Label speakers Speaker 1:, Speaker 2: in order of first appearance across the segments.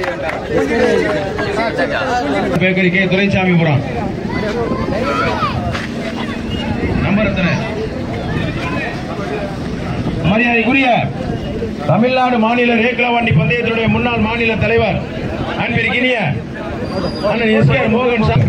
Speaker 1: Bakery K Duraisamypuram number எத்தனை? மரியாதைக்குரிய தமிழ்நாடு மாநில ரேக்லா-வண்டி பந்தயத்தினுடைய முன்னாள் மாநில தலைவர் அன்பிற்கினிய அண்ணன் எஸ்.கே.ஆர். மோகன் சார்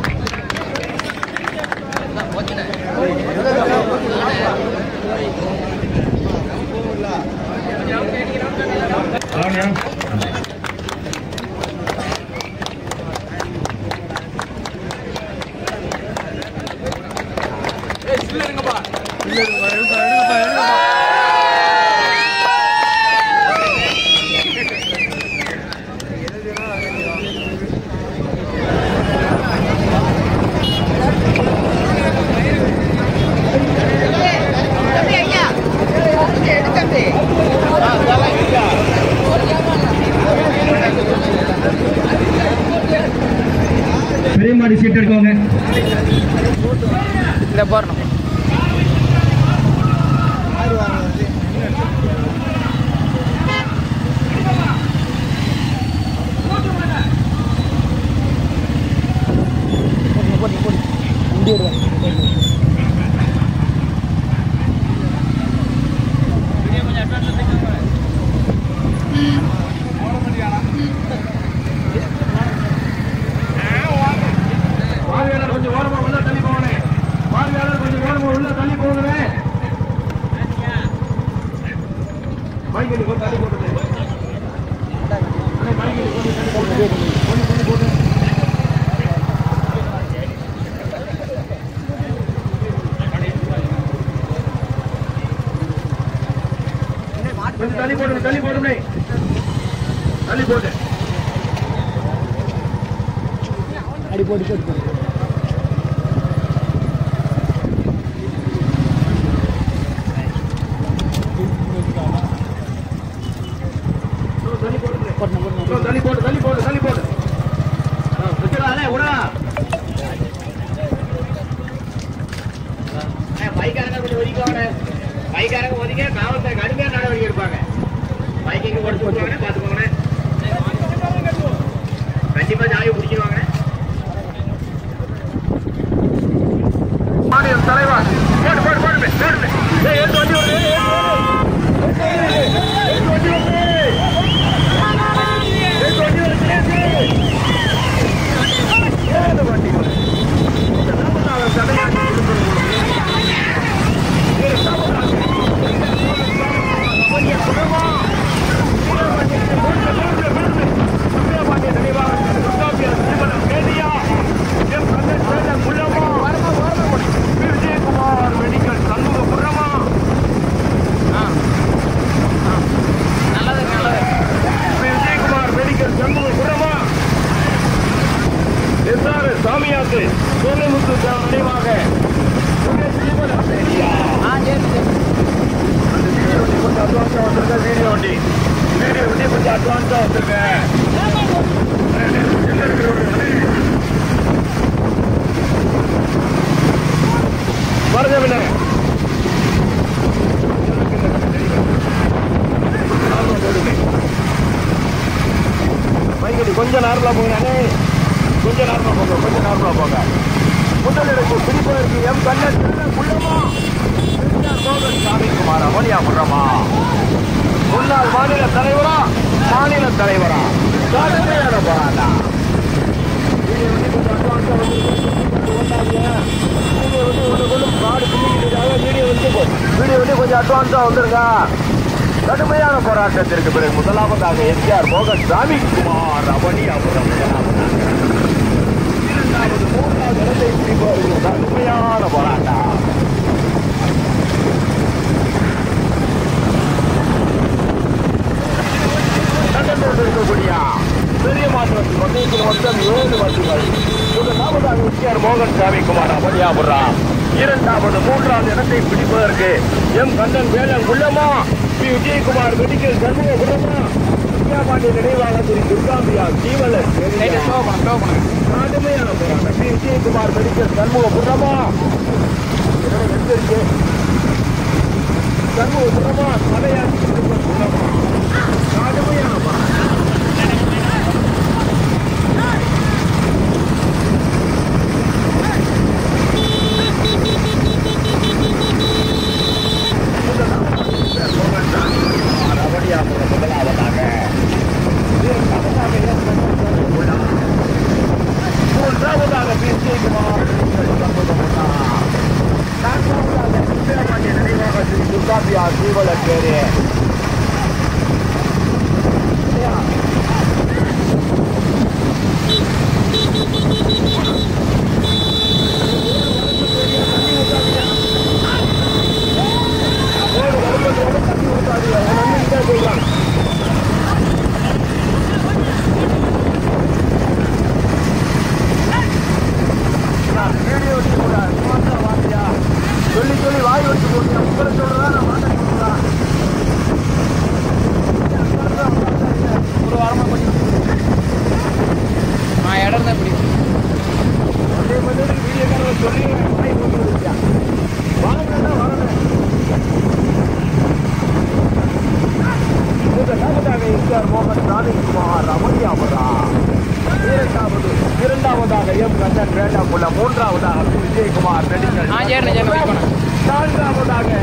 Speaker 1: பெரியமாடி சீட் எடுக்கோங்க. இந்த போறணும் அடி போட்டு போட்டு பைக்காரங்க ஒதுக்க காவல்துறை கடுமையான நடவடிக்கை எடுப்பாங்க. பைக்கிங் ஓடிச்சு விட்டுவாங்க, பாத்துக்கோங்க. கண்டிப்பா ஜாலியை பிடிச்சிருவாங்க. மாநில தலைவர் சாமியாக்கு சோழமுத்து நினைவாக கொஞ்சம் அட்வான்ஸா வந்திருக்க. வீடியோ வண்டி கொஞ்சம் அட்வான்ஸா வந்திருக்க. வரதவில்லை மைக்கடி கொஞ்சம் நார்மலா போகிறானே. கொஞ்சம் நார்மலா போங்க, கொஞ்சம் நார்மலா போங்க. முதலிடத்து பிடிப்பதற்கு எம் கண்ணன் குள்ளமா சாமிக்குமார் அவனியாபுரமா முன்னாள் மாநில தலைவரா கடுமையான போராட்டா. வீடியோ கொஞ்சம் அட்வான்ஸா வந்துருங்க. கடுமையான போராட்டத்திற்கு பிறகு முதலாவதாக எஸ்.கே.ஆர். மோகன் சாமிக்குமார் அவனியாபுரம் இரண்டாவது மூன்றாவது இடத்தை பிடிப்பவர்கள் கடுமையான போராட்டம். இருக்கக்கூடிய பெரிய மாற்றத்தில் மொத்தத்தில் மொத்தம் 7 வண்டிகள். முதலாவதாக எஸ்.கே.ஆர். மோகன் சாமிக்குமார் அவனியாபுரம். இரண்டாவது மூன்றாவது இடத்தை பிடிப்பதற்கு எம் கண்ணன் வேலன் குள்ளமா பி. விஜயகுமார் மெடிக்கல் சண்முகபுரமா பாண்டிய நினைவாக திரு துர்காம்பியா ஜீவலன் கடுமையான போராட்டம். பி. விஜயகுமார் மெடிக்கல் சண்முகபுரமா சண்முகபுரமா தலையாட்சி கடுமையான போராட்டம். எம் கண்ணன் வேண்டாமுள்ள மூன்றாவதாக விஜயகுமார் நடிகர் நான்காவதாக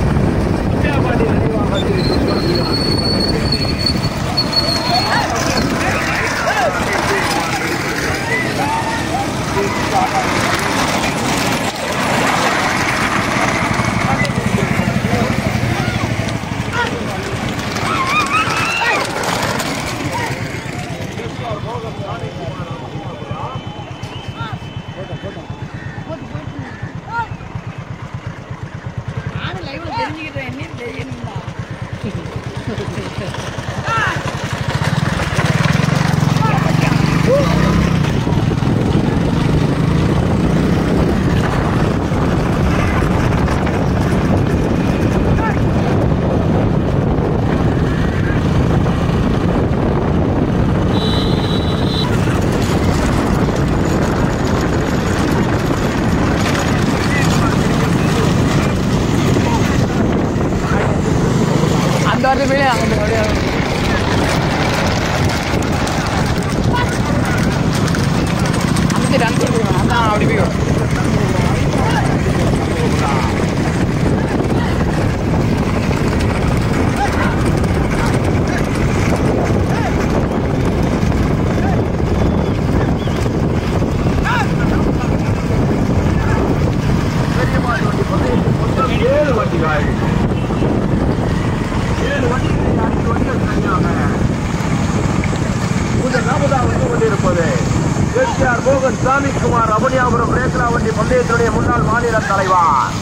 Speaker 1: சாமிக்குமார் அபனியாபுரம் ரேக்லாவண்டி பந்தயத்துடைய முன்னாள் மாநில தலைவர்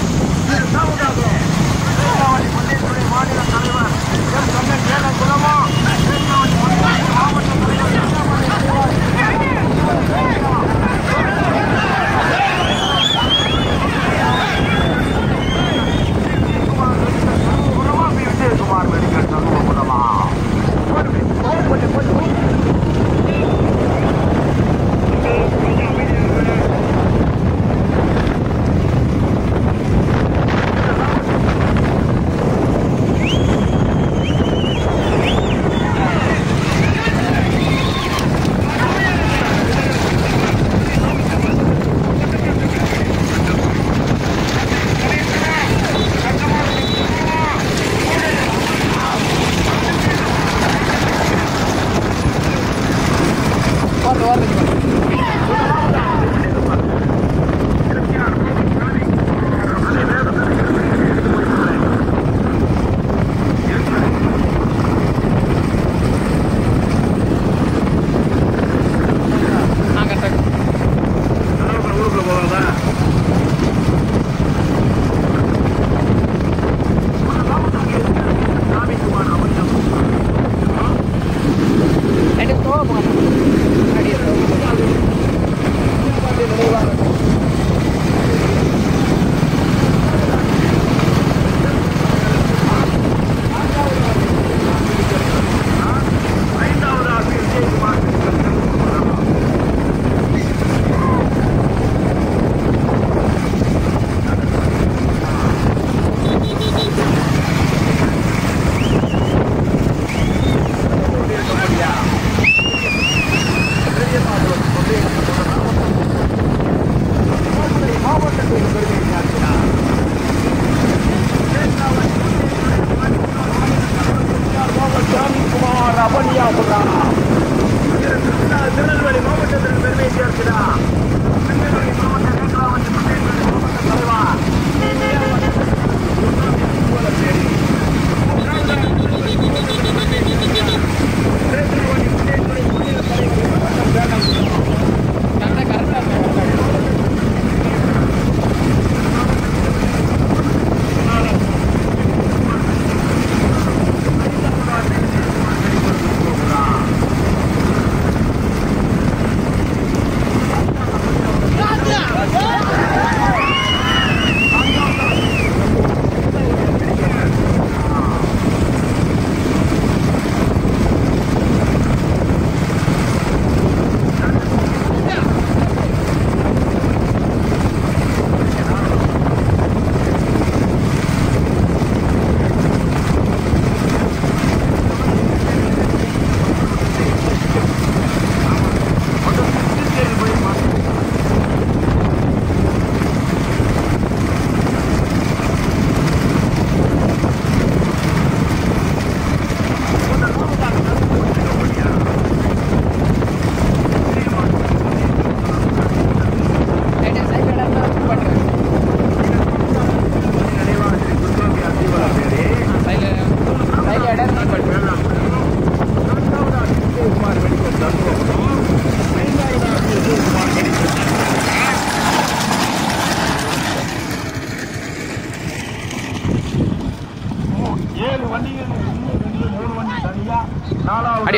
Speaker 1: மாநில தலைவர் எம் கண்ணன் வேலகுலமா மாவட்ட விஜயகுமார் மெடிக்கல் சமூகமா திருநெல்வேலி மாவட்டத்திற்கு பெருமை சேர்க்கிறார்.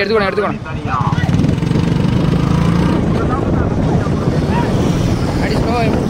Speaker 2: எடுத்துக்கணும் அடிச்சு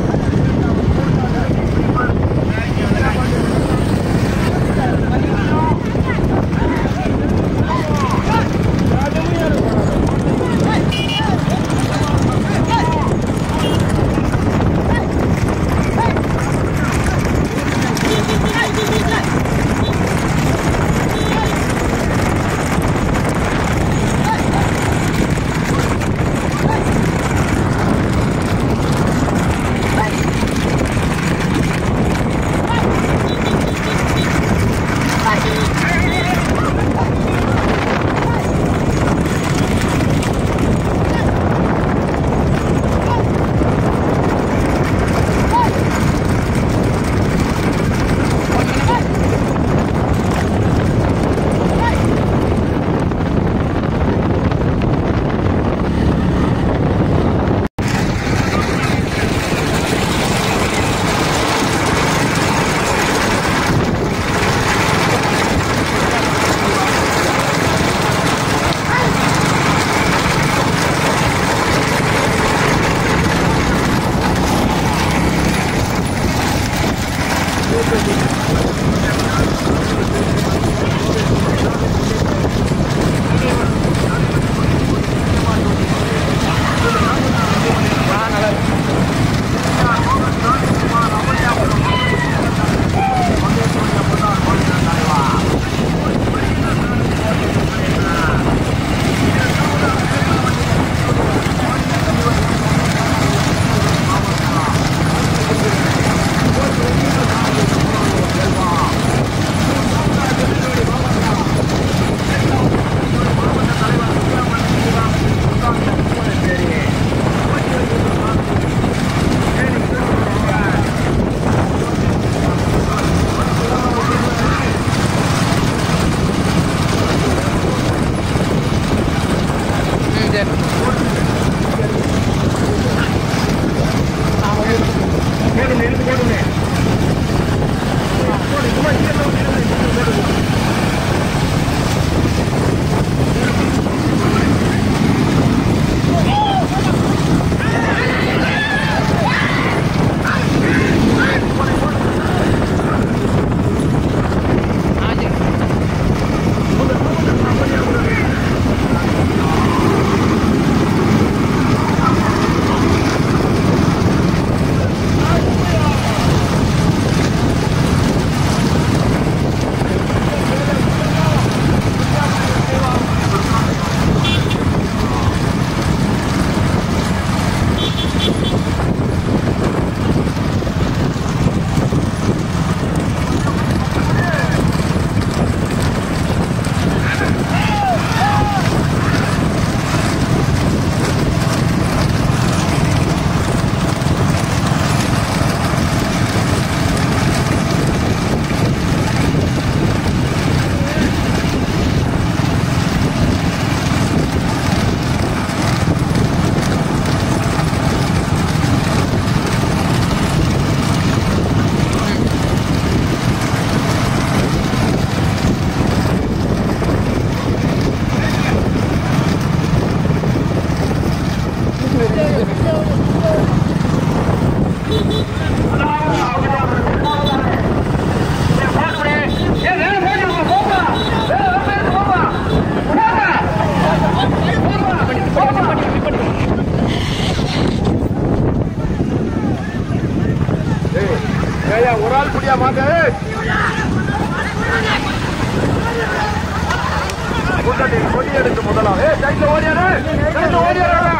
Speaker 1: ஒரு ஆள் குடியா மாத்த கொடி எடுத்து முதலாம் ஓடியாரு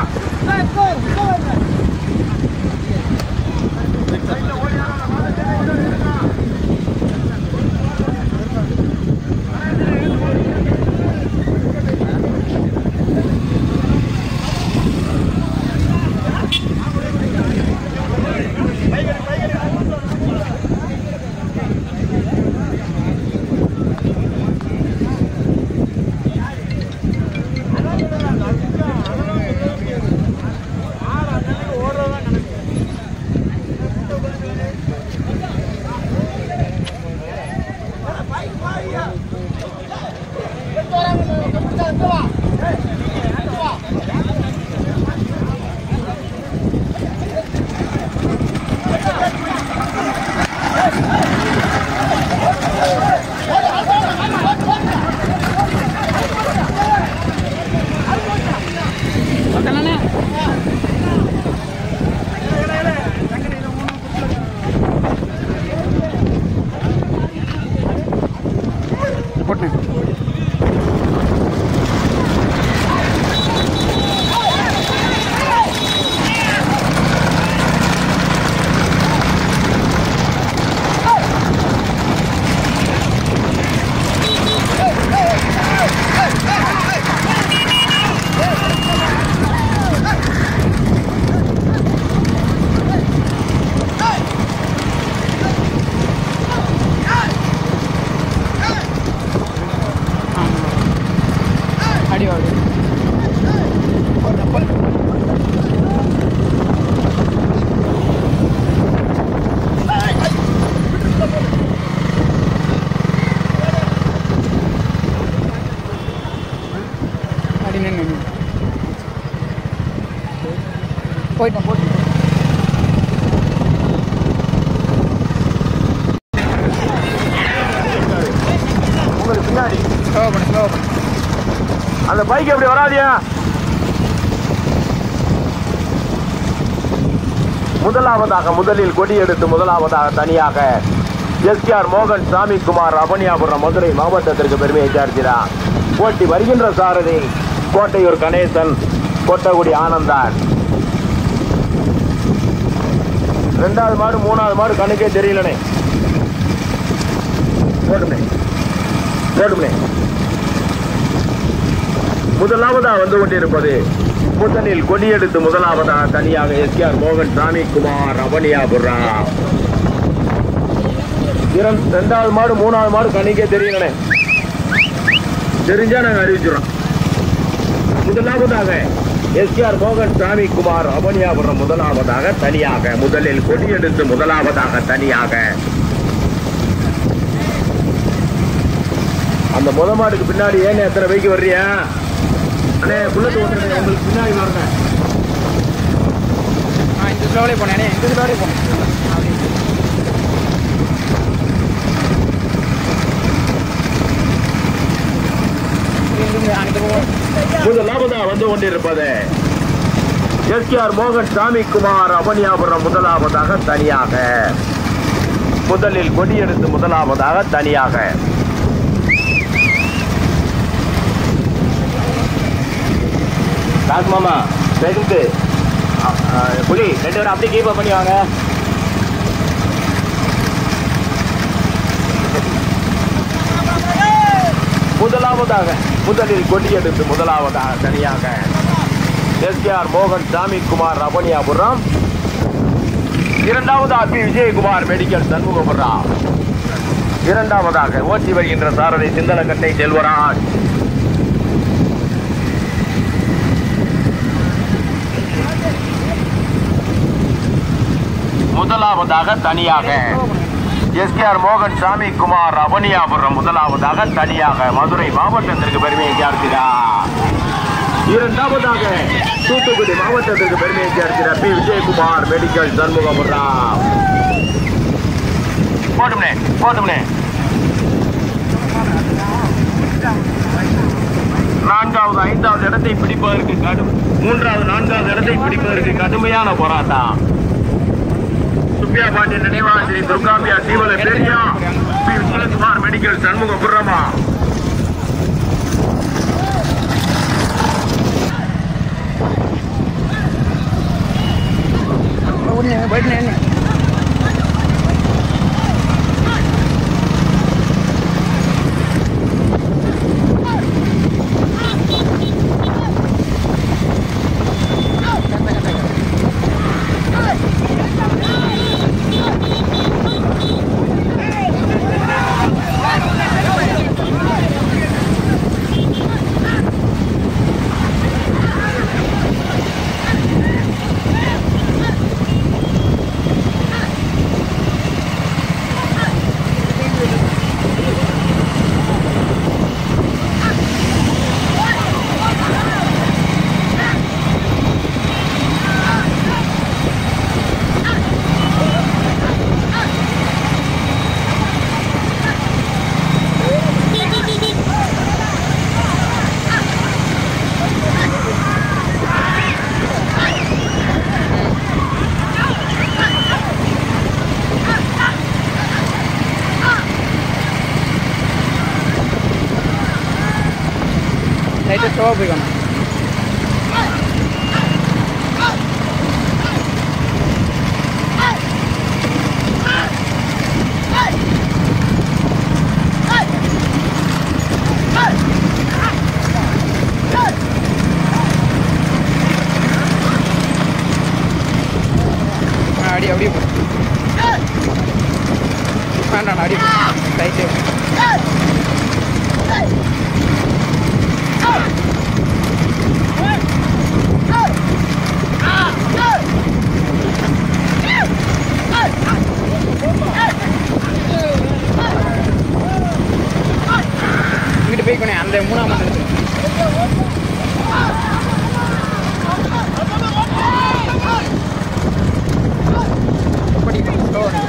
Speaker 2: போயிட்டோம்
Speaker 1: உங்களுக்கு பின்னாடி
Speaker 2: ஸ்லோ பண்ணு
Speaker 1: அந்த பைக் எப்படி வராதியா? முதலாவதாக முதலில் கொடி எடுத்து முதலாவதாக தனியாக எஸ்கேஆர் மோகன் சாமிக்குமார் அவனியாபுரம் மதுரை மாவட்டத்திற்கு பெருமையை சேர்க்கிறார். போட்டி வருகின்ற சாரதி கோட்டையூர் கணேசன், கொட்டகுடி ஆனந்தான். ரெண்டாவது மாடு மூணாவது மாடு கணக்கே தெரியலனே. போடுமே முதலாவதாக வந்து கொண்டிருப்பது முதலில் கொடியெடுத்து முதலாவதாக தனியாக எஸ்கேஆர் மோகன் சாமிக்குமார் அவனியாபுரம். ரெண்டாவது மாடு மூணாவது மாடு கணிக்கே தெரியலனே. தெரிஞ்சா நாங்க அறிவிச்சிடறோம். முதலாவதாக எஸ்கேஆர் மோகன் சாமிக்குமார் அவனியாபுரம் முதலாவதாக தனியாக முதலில் கொடியெடுத்து முதலாவதாக தனியாக. அந்த முத மாடுக்கு பின்னாடி ஏன்னு எத்தனை பைக்கு வர்றியா? அண்ணே புல்லட் ஓட்டுறது உங்களுக்கு பின்னாடி வரங்க.
Speaker 2: இந்த ஸ்லோவிலே போனேன், இந்த ஸ்லோவிலே போனேன்.
Speaker 1: முதலாவதா வந்து கொண்டிருப்பது எஸ்கேஆர் மோகன் சாமிக்குமார் அவனியாபுரம் முதலாவதாக தனியாக முதலில் கொடியெடுத்து முதலாவதாக தனியாக. மாமா ரெண்டு புலி 2 பேரும் அப்படியே கீப் பண்ணி வாங்க. முதலாவதாக முதலில் கொடியெடுத்து முதலாவதாக தனியாக எஸ்கேஆர் மோகன் சாமிக்குமார் அவனியாபுரம். இரண்டாவதாக பி விஜயகுமார் மெடிக்கல் சண்முகபுரம். இரண்டாவதாக ஓட்டி வருகின்ற சாரதி சிந்தலக்கட்டை செல்வராஜ். முதலாவதாக தனியாக எஸ்கேஆர் மோகன் சாமிக்குமார் அவனியாபுரம் முதலாவதாக தனியாக மதுரை மாவட்டத்திற்கு பெருமையை சேர்க்கிறார். இரண்டாவதாக தூத்துக்குடி மாவட்டத்திற்கு பெருமையை சேர்க்கிறார் பி விஜயகுமார் மெடிக்கல் சண்முகபுரம். போட்டும்னே நான்காவது ஐந்தாவது இடத்தை பிடிப்பதற்கு மூன்றாவது இடத்தை பிடிப்பதற்கு கடுமையான போராட்டம். சுப்பியா பாண்டியன் நினைவாசிரி துர்காம்பியா தீவல பெரியா பி விஜயகுமார் மெடிக்கல் சண்முகபுரமா.
Speaker 2: லைட்டாக ஸ்லோவாக போய்க்கணும். அடி அப்படியே போ வேண்டாம் அடி லைட்டு இல்லை 3ஆம் ஆண்டு எடுத்து அப்படி ஸ்லோவாக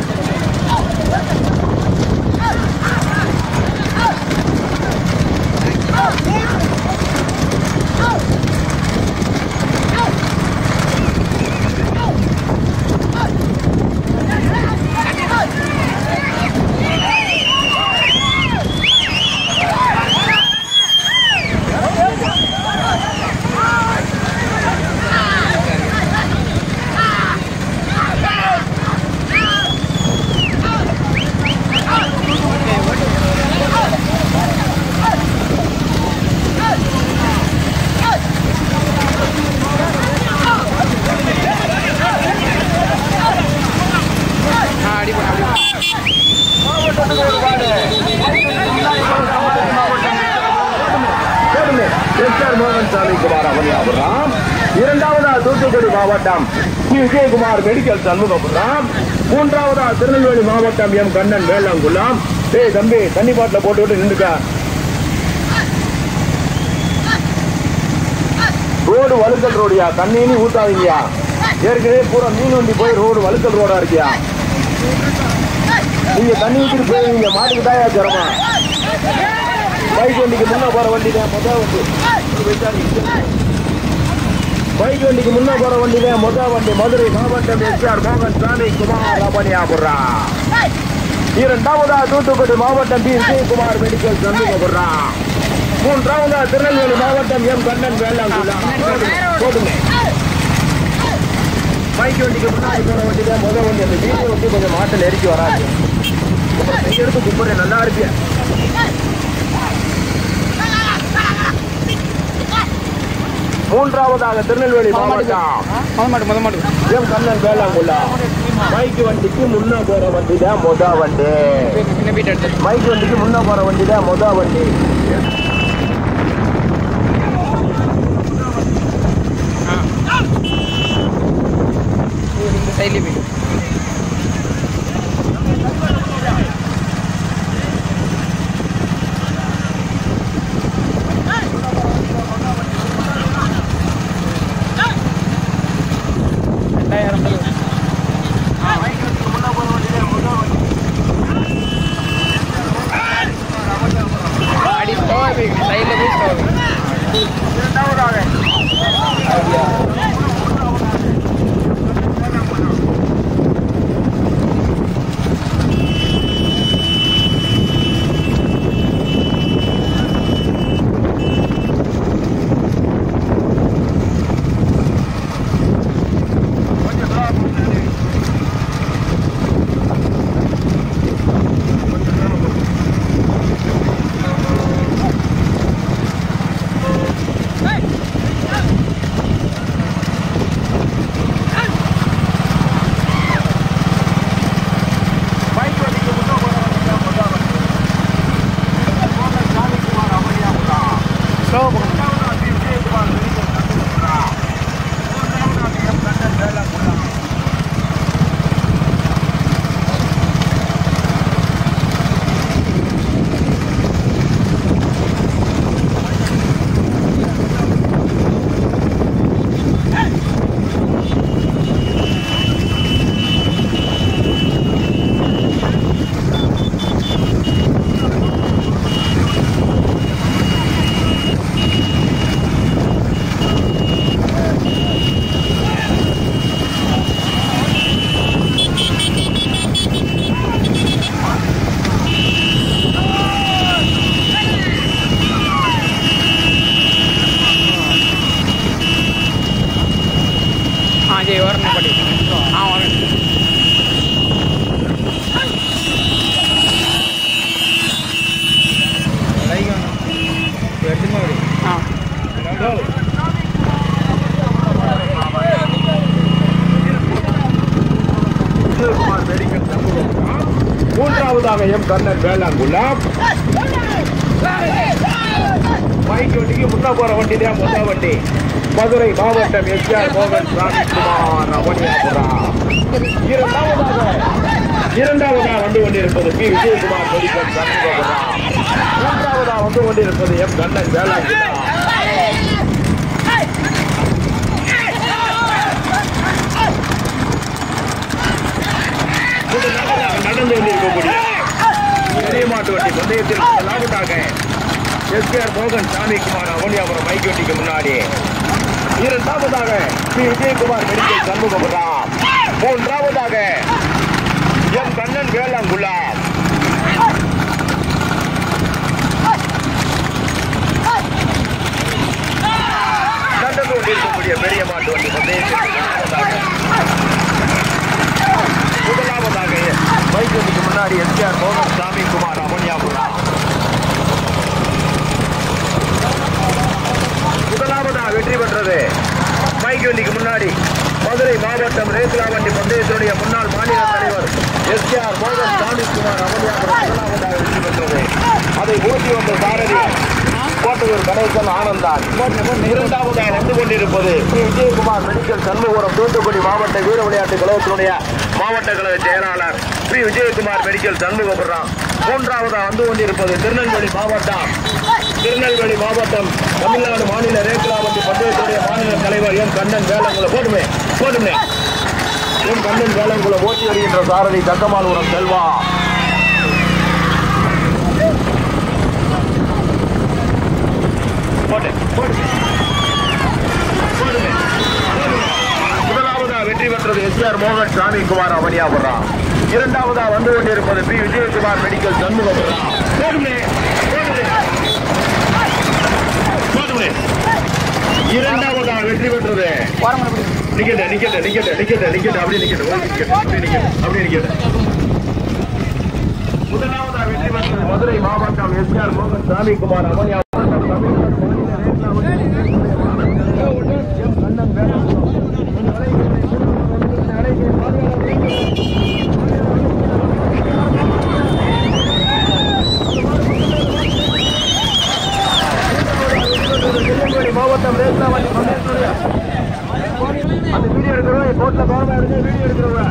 Speaker 1: இரண்டாவதா தூத்துக்குடி மாவட்டம் விஜயகுமார் மெடிக்கல் சண்முகபுரம். மூன்றாவதா திருநெல்வேலி மாவட்டம் எம் கண்ணன் வேளாங்குளம். டேய் தம்பி தண்ணி பாட்டில போட்டு விட்டு நின்றுக்க. ரோடு வழுக்கல் ரோடியா, தண்ணி ஊத்தாதீங்கயா. ஏற்கனவே பூரா மீன் வண்டி போய் ரோடு வழுக்கல் ரோடா இருக்கியா. நீங்க தண்ணி ஊற்றிட்டு போயிருவீங்க, மாட்டுக்கு தாயா சிரமா. பைக் வண்டிக்கு முன்ன போற வண்டி தான் முதல் வண்டி. பைக் வண்டிக்கு முன்ன போற வண்டி தான் முதல் வண்டி. மதுரை மாவட்டம் எஸ்ஆர் மோகன் சாமி குமார் ரமணியாபுரா. இரண்டாவதா தூத்துக்குடி மாவட்டம் பி விஜயகுமார் மெடிக்கல் சண்முகபுரா. மூன்றாவதா திருநெல்வேலி மாவட்டம் எம் கண்ணன் வேளாங்குளம். போதுங்க. பைக் வண்டிக்கு முன்னாடி போற வண்டி தான் முதல் வண்டி. அந்த வீடியோ வண்டி கொஞ்சம் மாட்டை நெருக்கி வராது. எடுத்து கும்பிட நல்லா இருப்பியா. மூன்றாவதாக திருநெல்வேலி மாவட்டம் எம் கண்ணன் வேளாங்குளம். மைக்கு வண்டிக்கு முன்ன போற வண்டி தான் மொத வண்டி. மைக்கு வண்டிக்கு முன்ன போற வண்டி தான் மொத வண்டி.
Speaker 2: இந்த சைட்லேயே போய்
Speaker 1: மூன்றாவதாக எம் கண்ணன் வேளாங்குளம். மைக் வண்டிக்கு முன்ன போற வண்டி தான் முதல் வண்டி. மதுரை மாவட்டம் எஸ்ஆர் மோகன் சாமி குமார் ரமணியாபுரா. இரண்டாவதாக வண்டி கொண்டிருப்பது பி விஜயகுமார் மெடிக்கல் சண்முகபுரம். இரண்டாவதா வந்து கொண்டிருப்பது எம் கண்ணன் வேளாண் நடந்து கொண்டிருக்கக்கூடிய பெரிய மாட்டு வண்டி பந்தயத்தில் லாபத்தாக எஸ்கேஆர் மோகன் சாமிக்குமார் அவனியாபுரம் மைக் வண்டிக்கு முன்னாடி இரண்டாவதாக ஸ்ரீ விஜயகுமார் மெடிக்கல் சண்முகபுரம் மூன்றாவதாக எம் கண்ணன் வேளாங்குள்ளா நடந்து கொண்டிருக்கக்கூடிய பெரிய மாட்டு வண்டி பந்தயத்தில் முதலாவதாக மைக் வண்டிக்கு முன்னாடி எஸ்கேஆர் மோகன் சாமிக்குமார் அவனியாபுரம் முதலாவதாக வெற்றி பெற்றது மைக் வண்டிக்கு முன்னாடி மதுரை மாவட்டம் ரேக்லாவண்டி பந்தயத்தினுடைய முன்னாள் மாநில தலைவர் எஸ்கேஆர் மோகன் சாமிக்குமார் அவனியாபுரம் முதலாவதாக வெற்றி பெற்றது. அதை ஓட்டி வந்த சாரதி கோட்டையூர் கணேசன் ஆனந்தான். இரண்டாவதாக வந்து கொண்டிருப்பது ஸ்ரீ விஜயகுமார் மெடிக்கல் சண்முகபுரம் தூத்துக்குடி மாவட்ட வீர விளையாட்டு கழகத்தினுடைய மாவட்ட கழக செயலாளர் ஸ்ரீ விஜயகுமார் மெடிக்கல் சண்முகபுரம். மூன்றாவதாக வந்து கொண்டிருப்பது திருநெல்வேலி மாவட்டம் தமிழ்நாடு மாநில ரேக்லாவண்டி பந்தயத்துடைய மாநில தலைவர் எம் கண்ணன் வேளாங்குளம் போட்டுமே எம் கண்ணன் வேளாங்குளம் ஓட்டி வருகின்ற சாரதி தக்கமாலபுரம் செல்வா. முதலாவதா வெற்றி பெற்றது எஸ்ஆர் மோகன் சாமிக்குமார் அவனியாபுரம். இரண்டாவதா வந்து கொண்டிருப்பது பி விஜயகுமார் மெடிக்கல் சண்முகபுரம். இரண்டாவதா வெற்றி பெற்றது முதலாவதா வெற்றி பெற்றது மதுரை மாவட்டம் எஸ்ஆர் மோகன் சாமிக்குமார் அவனியாபுரம். மாவட்டம் ரேக்லாவண்டி அந்த வீடியோ எடுக்கிறோம் கோட்ல கவனமா இருக்கு. வீடியோ எடுக்கிறோம்